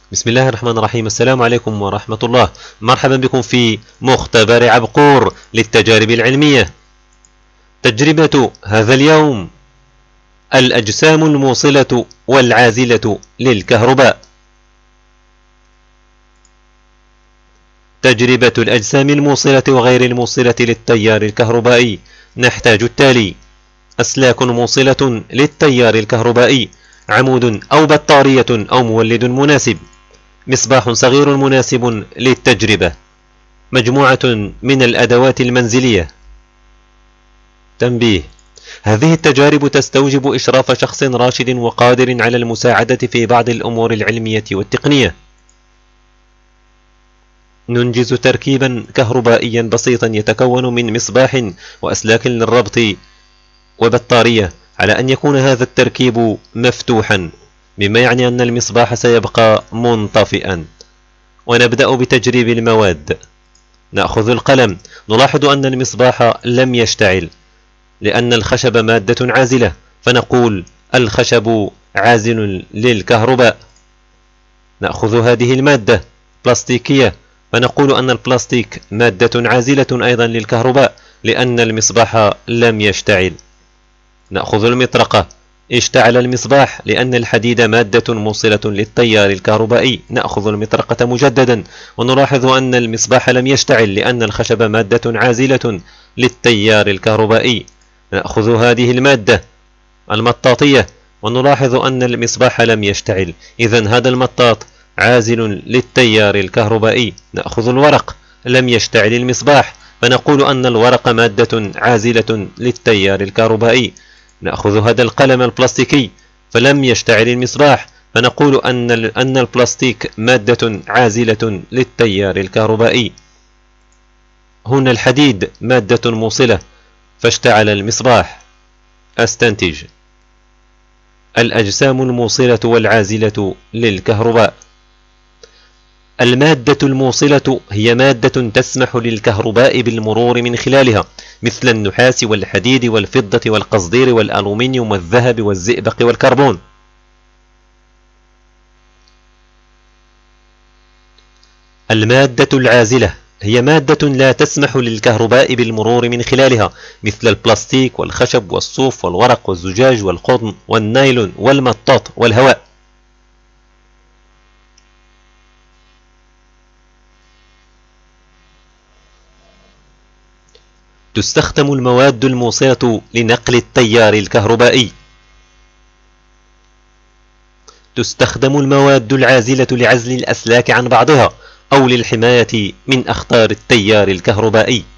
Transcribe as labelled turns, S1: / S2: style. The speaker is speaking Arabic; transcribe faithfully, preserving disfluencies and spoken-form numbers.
S1: بسم الله الرحمن الرحيم. السلام عليكم ورحمة الله. مرحبا بكم في مختبر عبقور للتجارب العلمية. تجربة هذا اليوم: الأجسام الموصلة والعازلة للكهرباء. تجربة الأجسام الموصلة وغير الموصلة للتيار الكهربائي. نحتاج التالي: أسلاك موصلة للتيار الكهربائي، عمود أو بطارية أو مولد مناسب، مصباح صغير مناسب للتجربة، مجموعة من الأدوات المنزلية. تنبيه: هذه التجارب تستوجب إشراف شخص راشد وقادر على المساعدة في بعض الأمور العلمية والتقنية. ننجز تركيبا كهربائيا بسيطا يتكون من مصباح وأسلاك للربط وبطارية، على أن يكون هذا التركيب مفتوحا، مما يعني أن المصباح سيبقى منطفئا. ونبدأ بتجريب المواد. نأخذ القلم. نلاحظ أن المصباح لم يشتعل لأن الخشب مادة عازلة، فنقول الخشب عازل للكهرباء. نأخذ هذه المادة بلاستيكية، فنقول أن البلاستيك مادة عازلة أيضا للكهرباء لأن المصباح لم يشتعل. نأخذ المطرقة. اشتعل المصباح لأن الحديد مادة موصلة للتيار الكهربائي. نأخذ المطرقة مجددا ونلاحظ أن المصباح لم يشتعل لأن الخشب مادة عازلة للتيار الكهربائي. نأخذ هذه المادة المطاطية ونلاحظ أن المصباح لم يشتعل، إذن هذا المطاط عازل للتيار الكهربائي. نأخذ الورق. لم يشتعل المصباح، فنقول أن الورق مادة عازلة للتيار الكهربائي. نأخذ هذا القلم البلاستيكي، فلم يشتعل المصباح، فنقول أن أن البلاستيك مادة عازلة للتيار الكهربائي. هنا الحديد مادة موصلة، فاشتعل المصباح. أستنتج: الأجسام الموصلة والعازلة للكهرباء. المادة الموصلة هي مادة تسمح للكهرباء بالمرور من خلالها، مثل النحاس والحديد والفضة والقصدير والألومنيوم والذهب والزئبق والكربون. المادة العازلة هي مادة لا تسمح للكهرباء بالمرور من خلالها، مثل البلاستيك والخشب والصوف والورق والزجاج والقطن والنايلون والمطاط والهواء. تستخدم المواد الموصلة لنقل التيار الكهربائي. تستخدم المواد العازلة لعزل الأسلاك عن بعضها أو للحماية من أخطار التيار الكهربائي.